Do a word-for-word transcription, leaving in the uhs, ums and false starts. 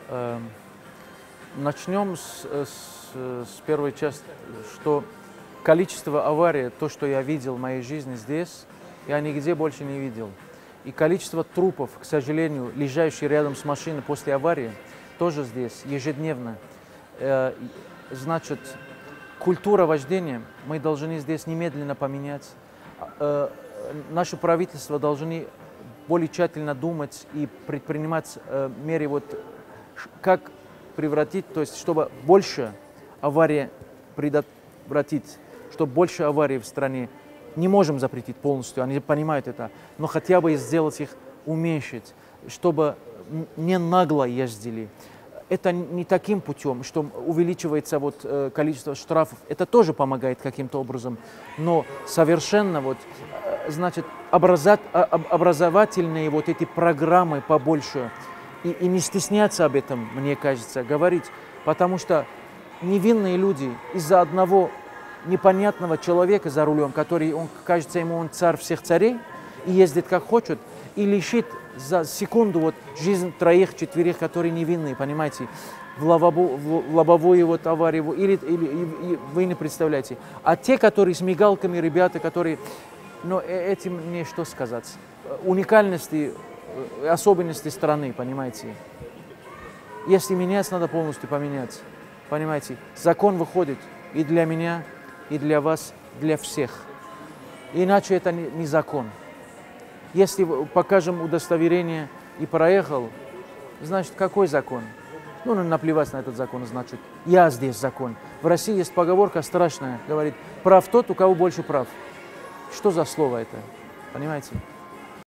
Эм, Начнем с, с, с первой части, что количество аварий, то, что я видел в моей жизни здесь, я нигде больше не видел. И количество трупов, к сожалению, лежащих рядом с машиной после аварии, тоже здесь, ежедневно. Э, значит, культура вождения мы должны здесь немедленно поменять. Э, наше правительство должны более тщательно думать и предпринимать э, меры, вот, как превратить, то есть, чтобы больше аварий предотвратить, чтобы больше аварий в стране. Не можем запретить полностью, они понимают это, но хотя бы сделать их уменьшить, чтобы не нагло ездили. Это не таким путем, что увеличивается вот, количество штрафов. Это тоже помогает каким-то образом, но совершенно вот, значит, образат, образовательные вот эти программы побольше. И, и не стесняться об этом, мне кажется, говорить, потому что невинные люди из-за одного непонятного человека за рулем, который, он, кажется, ему он царь всех царей, и ездит как хочет, и лишит за секунду вот, жизнь троих-четверых, которые невинные, понимаете, в, лобову, в лобовую вот, аварию, или, или и, и, вы не представляете. А те, которые с мигалками, ребята, которые, ну, этим мне что сказать, уникальности, особенности страны, понимаете. Если менять, надо полностью поменять, понимаете. Закон выходит и для меня, и для вас, для всех. Иначе это не, не закон. Если покажем удостоверение и проехал, значит, какой закон? Ну, наплевать на этот закон, значит, я здесь закон. В России есть поговорка страшная, говорит, прав тот, у кого больше прав. Что за слово это, понимаете?